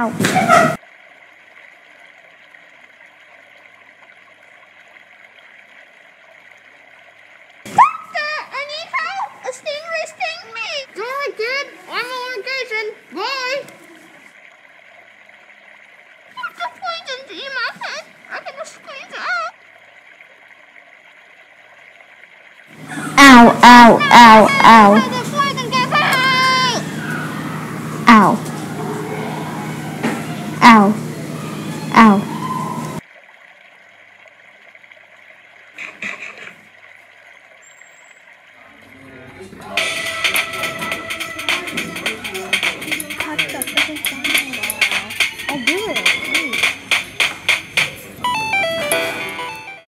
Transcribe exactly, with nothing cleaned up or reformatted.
ow. Doctor, I need help. A stingray sting me. Sorry, kid. I'm on vacation. Bye. What's the poison in my head? I can squeeze it out. Ow, ow, ow, ow. The poison gets out. Ow. Ow. Ow.